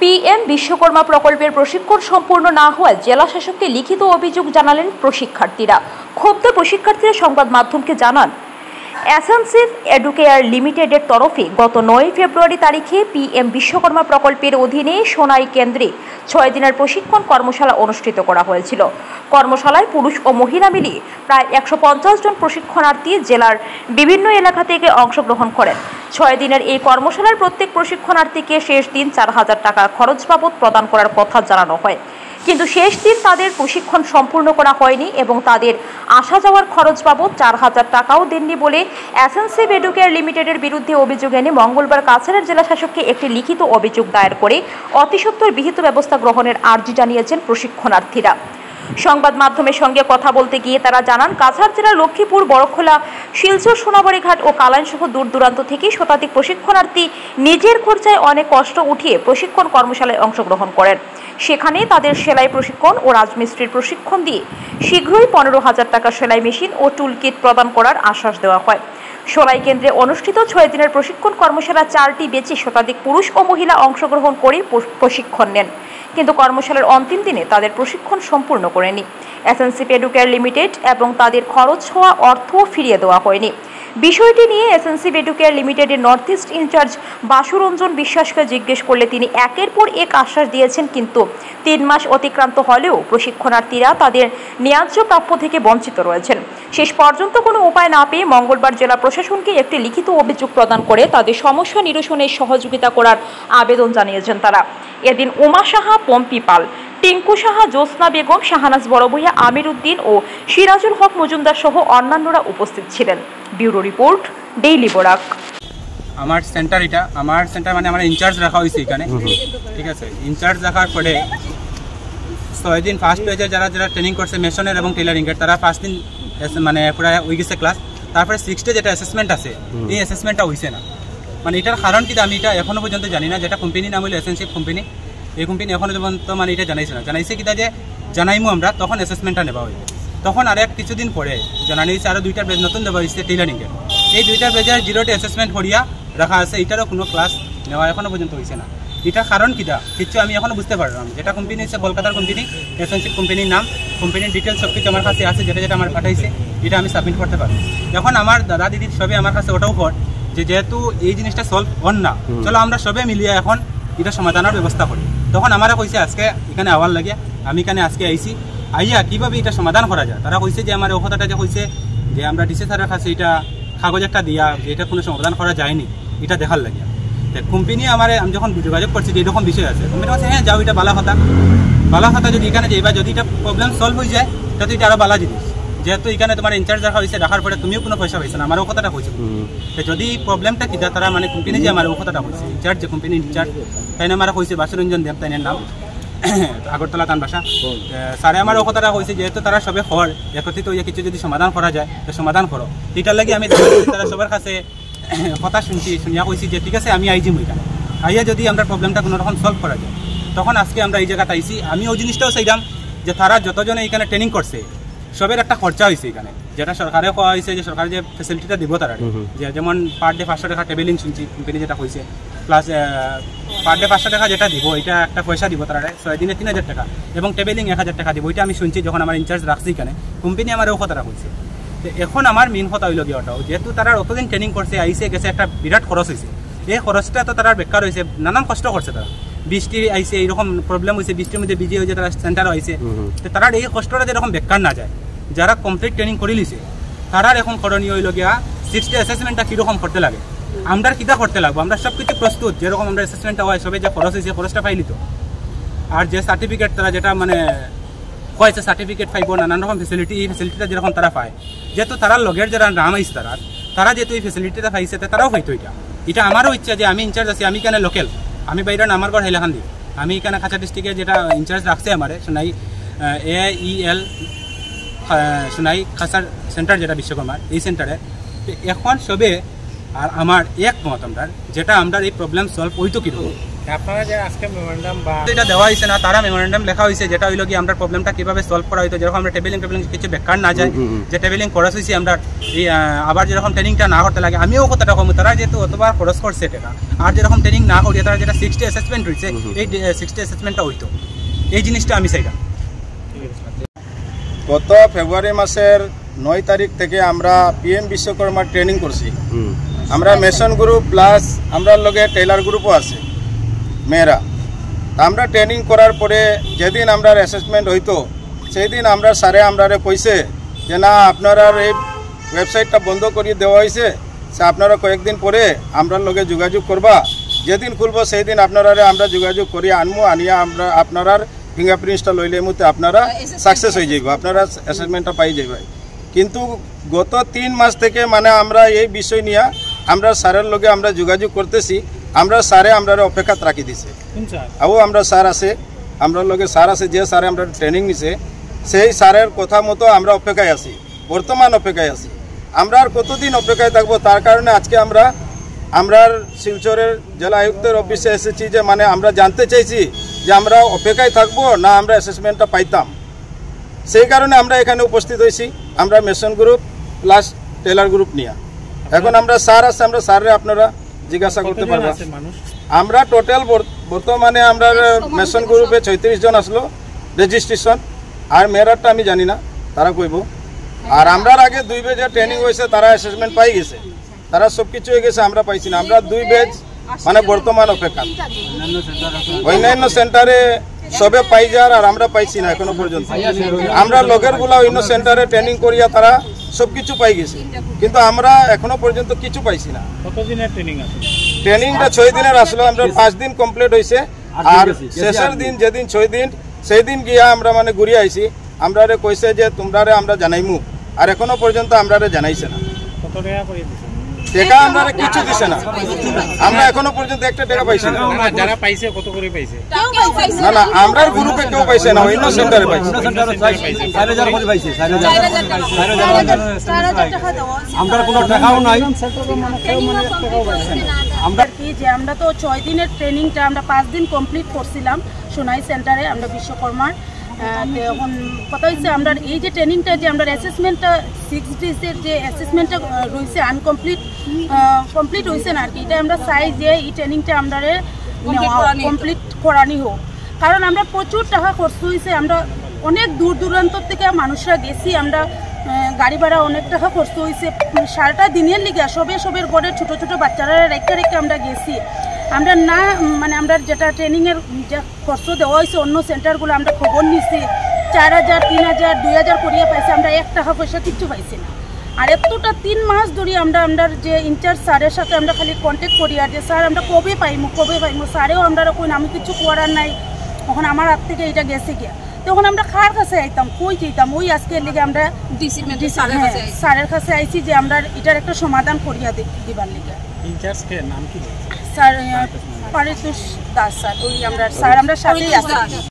PM Vishwakarma প্রকল্পের প্রশিক্ষণ সম্পূর্ণ না হওয়ায় জেলা শাসককে লিখিত অভিযোগ জানালেন প্রশিক্ষার্থীরা। ক্ষুব্ধ প্রশিক্ষার্থীরা সংবাদ মাধ্যমকে জানান, অ্যাসেনসিভ এডুকেয়ার লিমিটেডের তরফে গত 9 ফেব্রুয়ারি তারিখে পিএম বিশ্বকর্মা প্রকল্পের অধীনে সোনাই কেন্দ্রে 6 দিনের প্রশিক্ষণ কর্মশালা অনুষ্ঠিত করা হয়েছিল। কর্মশালায় পুরুষ ও মহিলা মিলিয়ে প্রায় 150 জন প্রশিক্ষণার্থী জেলার বিভিন্ন এলাকা থেকে অংশগ্রহণ করেন। 6 দিনের এই কর্মশালার প্রত্যেক প্রশিক্ষণার্থীকে শেষ দিন 4000 টাকা খরচ বাবদ প্রদান করার কথা জানানো হয়, কিন্তু শেষ দিন তাদের প্রশিক্ষণ সম্পূর্ণ করা হয়নি এবং তাদের আসা যাওয়ার খরচ বাবদ 4000 টাকাও দেননি বলে অ্যাসেনসিভ এডুকেয়ার লিমিটেডের বিরুদ্ধে অভিযোগ এনে মঙ্গলবার কাছাড়ের জেলা শাসককে একটি লিখিত অভিযোগ দায়ের করে অতিসত্বর বিহিত ব্যবস্থা গ্রহণের আর্জি জানিয়েছেন প্রশিক্ষণার্থীরা। সংবাদ মাধ্যমের সঙ্গে কথা বলতে গিয়ে তারা জানান, কাছাড় জেলার লক্ষ্মীপুর, বড়খোলা, শিলচর, সোনাবাড়িঘাট ও কালাইন সহ দূর দূরান্ত থেকে শতাধিক প্রশিক্ষণার্থী নিজের খরচায় অনেক কষ্ট উঠিয়ে প্রশিক্ষণ কর্মশালায় অংশগ্রহণ করেন। সেখানে তাদের সেলাই প্রশিক্ষণ ও রাজমিস্ত্রির প্রশিক্ষণ দিয়ে শীঘ্রই 15,000 টাকা সেলাই মেশিন ও টুল কিট প্রদান করার আশ্বাস দেওয়া হয়। সোনাই কেন্দ্রে অনুষ্ঠিত 6 দিনের প্রশিক্ষণ কর্মশালা 4টি বেচে শতাধিক পুরুষ ও মহিলা অংশগ্রহণ করে প্রশিক্ষণ নেন, কিন্তু কর্মশালার অন্তিম দিনে তাদের প্রশিক্ষণ সম্পূর্ণ করেনি। অ্যাসেনসিভ এডুকেয়ার লিমিটেড এবং তাদের খরচ হওয়া অর্থও ফিরিয়ে দেওয়া হয়নি। বিষয়টি নিয়ে অ্যাসেনসিভ এডুকেয়ার লিমিটেডের নর্থ ইস্ট ইনচার্জ বাসুরঞ্জন বিশ্বাসকে জিজ্ঞেস করলে তিনি একের পর এক আশ্বাস দিয়েছেন, কিন্তু 3 মাস অতিক্রান্ত হলেও প্রশিক্ষণার্থীরা তাদের ন্যায্য প্রাপ্য থেকে বঞ্চিত রয়েছেন। শেষ পর্যন্ত কোনো উপায় না পেয়ে মঙ্গলবার জেলা প্রশাসনকে একটি লিখিত অভিযোগ প্রদান করে তাদের সমস্যা নিরসনে সহযোগিতা করার আবেদন জানিয়েছেন তারা। এদিন উমা সাহা, পম্পি পাল, টিঙ্কু সাহা, জ্যোৎস্না বেগম, শাহানাজ বড়ভূঁইয়া, আমির উদ্দিন ও সিরাজুল হক মজুমদার সহ অন্যান্যরা উপস্থিত ছিলেন। Bureau report, daily Barak. আমার সেন্টার মানে আমার ইনচার্জ রাখা হয়েছে এখানে, ঠিক আছে। ইনচার্জ রাখার পরে 6 দিন ফার্স্ট পেজে যারা ট্রেনিং করছে মেশনের এবং টেলারিংয়ের, তারা 5 দিন মানে পুরো হয়ে গেছে ক্লাস। তারপরে 6 ডে যেটা অ্যাসেসমেন্ট আছে, এই অ্যাসেসমেন্টটা হয়েছে না। মানে এটার কারণ কি আমি এটা এখনো পর্যন্ত জানি না। যেটা কোম্পানি নাম হলো অ্যাসেনসিভ কোম্পানি, এই কোম্পানি এখনো পর্যন্ত মানে এটা জানাইছে কিনা যে জানাইমু আমরা, তখন অ্যাসেসমেন্টটা নেওয়া হইবে। তখন আর কিছুদিন পরে জানানি হয়েছে আরও 2টা বেজ নতুন দেওয়া হয়েছে টেলারিংয়ের। এই 2টা বেজের 0টা অ্যাসেসমেন্ট করিয়া রাখা আছে, এটারও কোনো ক্লাস নেওয়া এখনো পর্যন্ত হয়েছে না। এটার কারণ কিটা কিছু আমি এখনো বুঝতে পারলাম। যেটা কোম্পানি হচ্ছে কলকাতার কোম্পানি, অ্যাসেনসিভ কোম্পানির নাম, কোম্পানির ডিটেলস সব কিছু আমার কাছে আছে, যেটা আমার পাঠাইছে, এটা আমি সাবমিট করতে পারবো। এখন আমার দাদা দিদি সবে আমার কাছে ওটাও পর যে যেহেতু এই জিনিসটা সলভ হন না, চলো আমরা সবে মিলিয়ে এখন এটা সমাধানের ব্যবস্থা করি। তখন আমারা কইছে আজকে এখানে আওয়ার লাগে, আমি এখানে আজকে আইছি, আইয়া কীভাবে এটা সমাধান করা যায়। তারা কইছে যে আমার ও কথাটা যে কইছে যে আমরা ডিসি স্যারের কাছে এটা কাগজ একটা দিয়া যে এটা কোনো সমাধান করা যায়নি, এটা দেখার লাগে। কোম্পানি আমি যখন যোগাযোগ করছি যে এরকম বিষয় আছে, কোম্পানি বলছে হ্যাঁ যাও, এটা বালা কথা যদি এখানে যাইবা, যদি এটা প্রবলেম সলভ হয়ে যায় তাহলে এটা আরও বালা জিনিস। যেহেতু এখানে তোমার ইনচার্জ রাখা হয়েছে, রাখার পরে তুমিও কোনো পয়সা পাইছে না, আমার ও কথাটা কইছে। যদি প্রবলেমটা কিনা তারা মানে কোম্পানি যে আমার ও কথাটা কইছে, ইনচার্জ যে কোম্পানি ইনচার্জ তাই না আমার কইছে, বাসুরঞ্জন দেব তাইনের নাম, আগরতলা তান বাসা। স্যারে আমার ও কথাটা কইছে যেহেতু তারা সবে খবর একত্রিত হয়ে কিছু যদি সমাধান করা যায় তো সমাধান করো। এটার লাগে আমি তারা সবার কাছে কথা শুনিয়া কইছি যে ঠিক আছে আমি আইজিম এখানে, আইয়া যদি আমরা প্রবলেমটা কোনো রকম সলভ করা যায়। তখন আজকে আমরা এই জায়গাটা আইছি। আমি ওই জিনিসটাও চাইলাম যে তারা যতজনে এখানে ট্রেনিং করছে সবের একটা খরচা হয়েছে এখানে, যেটা সরকারে কোয়া হয়েছে যে সরকার যে ফেসিলিটিটা দিব তারা, যে যেমন পার ডে 500 টাকা টেবিলিং শুনছি কোম্পানি যেটা হয়েছে, প্লাস পার ডে 500 টাকা যেটা দিব, এটা একটা পয়সা দিব তারা 6 দিনে 3000 টাকা, এবং টেবিলিং 1000 টাকা দিব। ওইটা আমি শুনছি যখন আমার ইনচার্জ রাখছি এখানে, কোম্পানি আমার ও কথাটা হয়েছে। তো এখন আমার মেন কথা হইল গিয়ে ওটাও, যেহেতু তারা অতদিন ট্রেনিং করছে, আইসে গেছে, একটা বিরাট খরচ হয়েছে। এই খরচটা তো তারা বেকার হয়েছে, নানান কষ্ট করছে তারা। বৃষ্টি আইসে, এইরকম প্রবলেম হয়েছে, বৃষ্টির মধ্যে বিজি হয়েছে, তারা সেন্টারও আইসে। তো তারা এই কষ্টটা যেরকম বেকার না যায়, যারা কমপ্লিট ট্রেনিং করে লিছে তারার এখন করণীয় হইল গিয়া 6 ডে অ্যাসেসমেন্টটা কীরকম করতে লাগে, আমরা কিতা করতে লাগবো। আমরা সব কিছু প্রস্তুত, যেরকম আমরা অ্যাসেসমেন্টটা হয় সবে যে খরচ হয়েছে খরচটা পাইলি তো, আর যে সার্টিফিকেট তারা যেটা মানে হয়েছে সার্টিফিকেট পাইব, নানান রকম ফেসিলিটি, এই ফেসিলিটিটা যেরকম তারা পায়, যেহেতু তারা লগের যারা নাম আইস তারা যেহেতু এই ফেসিলিটিটা পাইছে তারাও পাইতো। এটা আমারও ইচ্ছা যে আমি ইনচার্জ আছি, আমি এখানে লোকেল, আমি বাইরে আমার ঘর হাইলাখান দিই, আমি এখানে খাঁচা ডিস্ট্রিক্টে যেটা ইনচার্জ রাখছে আমার সোনাই AEL সোনাই খাসার সেন্টার যেটা বিশ্বকর্মার, এই সেন্টারে এখন সবে আর আমার একমত আমরা যেটা আমরা এই প্রবলেম সলভ হইতো কীরকম, আপনারা যে আজকে মেমোরেন্ডাম বা এটা দেওয়া হয়েছে না, তারা মেমোরেন্ডাম লেখা হয়েছে যেটা হইলো কি আমরা প্রবলেমটা কিভাবে সলভ করা হইতো, যেরকম আমরা টেবিলিং কিছু বেকার না যায়, যে টেবিলিং খরচ হয়েছি আমরা আবার যেরকম ট্রেনিংটা না করতে লাগে। আমিও কথাটা কম, তারা যেহেতু অতবার খরচ করছে টাকা, আর যেরকম ট্রেনিং না করিয়ে তারা যেটা 60 অ্যাসেসমেন্ট হয়েছে এই 60 অ্যাসেসমেন্টটা হইতো, এই জিনিসটা আমি চাইলাম। গত ফেব্রুয়ারি মাসের 9 তারিখ থেকে আমরা পিএম বিশ্বকর্মা ট্রেনিং করছি। আমরা মেশন গ্রুপ প্লাস আমরা লগে টেইলার গ্রুপও আছে মেয়েরা। আমরা ট্রেনিং করার পরে যেদিন আমরা অ্যাসেসমেন্ট হইতো সেই দিন আমরা স্যারে আমরা কইছে যে না আপনারা এই ওয়েবসাইটটা বন্ধ করিয়ে দেওয়া হয়েছে, সে আপনারা কয়েকদিন পরে আমরা লগে যোগাযোগ করবা, যেদিন খুলব সেই দিন আপনারা আমরা যোগাযোগ করিয়া আনবো, আনিয়া আমরা আপনার ফিঙ্গারপ্রিন্টসটা লইলে মধ্যে আপনারা সাকসেস হয়ে যাইব, আপনারা অ্যাসেসমেন্টটা পাই যাইব। কিন্তু গত 3 মাস থেকে মানে আমরা এই বিষয় নিয়ে আমরা স্যারের লগে আমরা যোগাযোগ করতেছি, আমরা স্যারে আমরা অপেক্ষাত রাখি দিছে। আও আমরা স্যার আছে, আমরা লগে স্যার আছে, যে স্যারে আমরা ট্রেনিং নিছে সেই স্যারের কথা মতো আমরা অপেক্ষায় আছি, বর্তমান অপেক্ষায় আছি। আমরা আর কতদিন অপেক্ষায় থাকবো, তার কারণে আজকে আমরা শিলচরের জেলা আয়ুক্তের অফিসে এসেছি, যে মানে আমরা জানতে চাইছি যে আমরা অপেক্ষায় থাকবো না আমরা অ্যাসেসমেন্টটা পাইতাম। সেই কারণে আমরা এখানে উপস্থিত হয়েছি, আমরা mason group plus tailor group নিয়ে। এখন আমরা স্যার আছে, আমরা স্যারে আপনারা জিজ্ঞাসা করতে পারবেন। আমরা টোটাল বর্তমানে আমরা মেশন গ্রুপে 36 জন আসলো রেজিস্ট্রেশন, আর মেয়েরারটা আমি জানি না, তারা কইব। আর আমরার আগে 2 বেজে ট্রেনিং হয়েছে, তারা অ্যাসেসমেন্ট পাই গেছে, তারা সব কিছু হয়ে গেছে, আমরা পাইছি না। আমরা 2 বেজ মানে বর্তমান অপেক্ষা, অন্যান্য সেন্টারে সবে পাই যার, আর আমরা পাইছি না এখনো পর্যন্ত। আমরা লগের গুলা অন্য সেন্টারে ট্রেনিং করিয়া তারা সব কিছু পাই গেছে, কিন্তু আমরা এখনো পর্যন্ত কিছু পাইছি না। কতদিনের ট্রেনিং আছে? ট্রেনিংটা 6 দিনের আসলো, আমরা 5 দিন কমপ্লিট হয়েছে, আর শেষের দিন যেদিন 6 দিন সেই দিন গিয়া আমরা মানে ঘুরিয়ে আইছি। আমরা কইছে যে তোমরা আমরা জানাইমু, আর এখনো পর্যন্ত আমরা জানাইছে না। কত টাকা করে দিছে? টাকা আমরা কিছু দিছে না, আমরা এখনো পর্যন্ত একটা টাকা পাইছি না। যারা পাইছে কত করে পাইছে? না না, আমরা গ্রুপে কেউ পাইছে না, অন্য সেন্টারে পাইছে। আমরা কোনো টাকাও নাই। আমরা কি যে আমরা তো 6 দিনের ট্রেনিংটা আমরা 5 দিন কমপ্লিট করছিলাম সোনাই সেন্টারে আমরা বিশ্বকর্মার। এখন কথা হচ্ছে আমরা এই যে ট্রেনিংটা যে আমরা অ্যাসেসমেন্টটা 6 ডেজের যে অ্যাসেসমেন্টটা রয়েছে কমপ্লিট হয়েছে না আর কি, এটা আমরা চাই যে এই ট্রেনিংটা আমরা কমপ্লিট করানি হোক। কারণ আমরা প্রচুর টাকা খরচ হয়েছে, আমরা অনেক দূর দূরান্ত থেকে মানুষরা গেছি, আমরা গাড়ি ভাড়া অনেক টাকা খরচ হয়েছে, সারাটা দিনের লিগে সবের ঘরে ছোটো ছোটো বাচ্চারা রেখে আমরা গেছি। আমরা না মানে আমরা যেটা ট্রেনিংয়ের যে খরচ দেওয়া হয়েছে অন্য সেন্টারগুলো আমরা খবর নিছি, 4000, 3000, 2000 করিয়া পাইছে, আমরা 1 টাকা পয়সা কিচ্ছু পাইছি না। আর এতটা 3 মাস ধরে আমরা যে ইনচার্জ স্যারের সাথে আমরা খালি কন্ট্যাক্ট করি, আর যে স্যার আমরা কবে পাইমু স্যারেও আমরা কই আমি কিছু করার নাই, তখন আমার হাত থেকে এটা গেছে গিয়া। তখন আমরা কার কাছে আইতাম, কই যেতাম, ওই আজকের লিগে আমরা স্যারের কাছে আইছি যে আমরা এটার একটা সমাধান করিয়া দিবার লিগে। ইনচার্জের নাম কি? স্যার পারিতোষ দাস স্যার, ওই আমরা সাথেই আছি।